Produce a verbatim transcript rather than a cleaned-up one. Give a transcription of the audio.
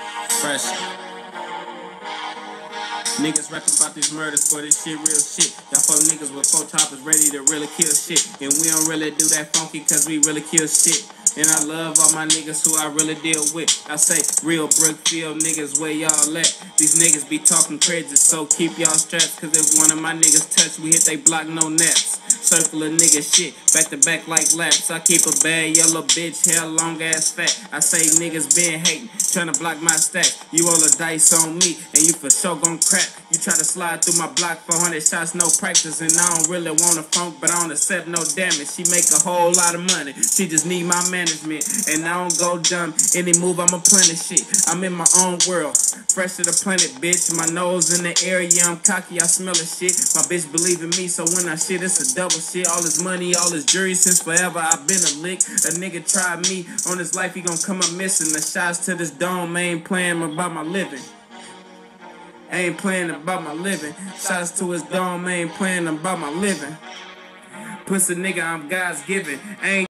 Fresh. Niggas rapping about these murders for this shit, real shit. Y'all fuck niggas with four toppers ready to really kill shit. And we don't really do that funky cause we really kill shit. And I love all my niggas who I really deal with. I say, real Brookfield niggas, where y'all at? These niggas be talking crazy, so keep y'all strapped. Cause if one of my niggas touch, we hit they block, no naps. Circle of nigga shit, back to back like laps. I keep a bad yellow bitch, hair long ass fat. I say niggas been hating, tryna block my stack. You roll the dice on me, and you for sure gon' crack. You try to slide through my block, four hundred shots, no practice. And I don't really wanna funk, but I don't accept no damage. She make a whole lot of money, she just need my management. And I don't go dumb, any move I'ma punish shit. I'm in my own world, fresh to the planet, bitch. My nose in the air, yeah, I'm cocky, I smell the shit. My bitch believe in me, so when I shit, it's a double shit. All this money, all this jury, since forever I've been a lick. A nigga tried me, on his life he gon' come up missing. The shots to this dome, I ain't playing about my living. I ain't playing about my living. Shots to his dome, I ain't playing about my living. Pussy nigga, I'm God's given. I ain't